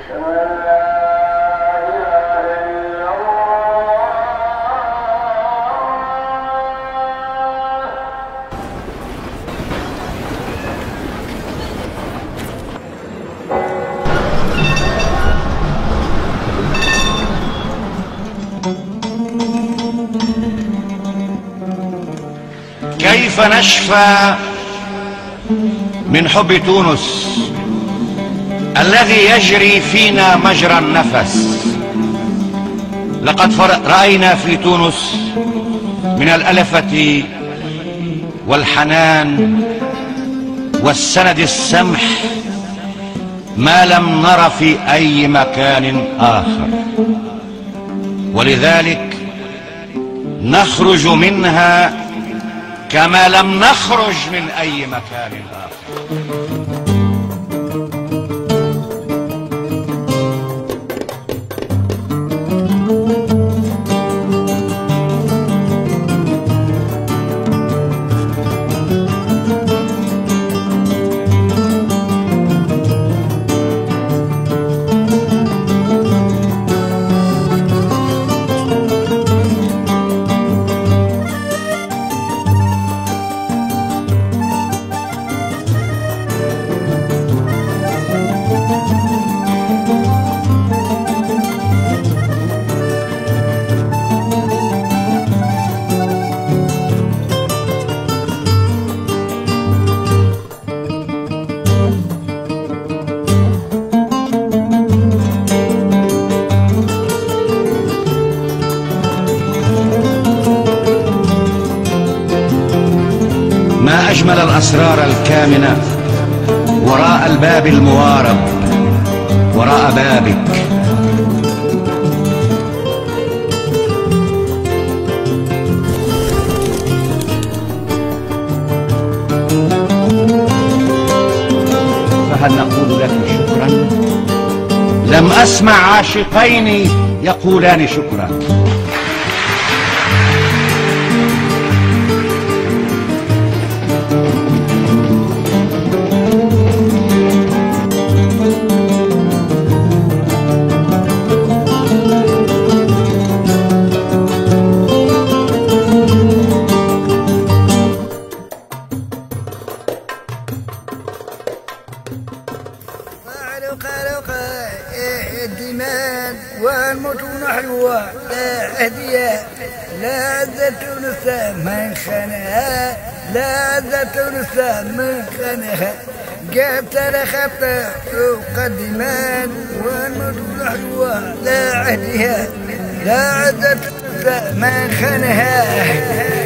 كيف نشفى من حب تونس الذي يجري فينا مجرى النفس؟ لقد رأينا في تونس من الألفة والحنان والسند السمح ما لم نر في أي مكان آخر، ولذلك نخرج منها كما لم نخرج من أي مكان آخر. ما أجمل الأسرار الكامنة وراء الباب الموارب، وراء بابك. فهل نقول لك شكرا؟ لم أسمع عاشقين يقولان شكرا. الدماء والمتون حلوة لا هدية، لا تونس من خانها، لا تونس من خانها. جبت لخطة فوق الدماء والمتون حلوة لا هدية، لا تونس من خانها.